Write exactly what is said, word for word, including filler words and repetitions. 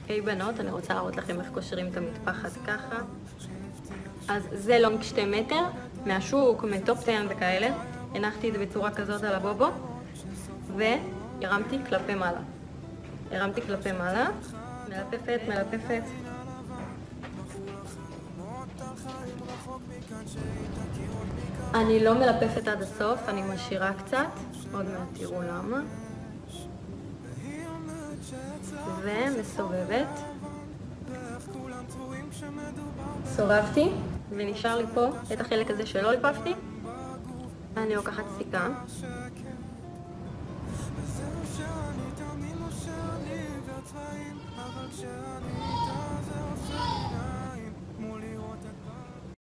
היי בנות, אני רוצה להראות לכם איך קושרים את המטפחת ככה. אז זה לונג שתי מטר, מהשוק, מטופ עשר וכאלה. הנחתי את זה בצורה כזאת על הבובו, והרמתי כלפי מעלה. הרמתי כלפי מעלה, מלפפת, מלפפת. אני לא מלפפת עד הסוף, אני משאירה קצת, עוד מעט תראו למה. ומסובבת. סובבתי, ונשאר לי פה את החלק הזה שלא ליפפתי. אני לוקחת סיכה.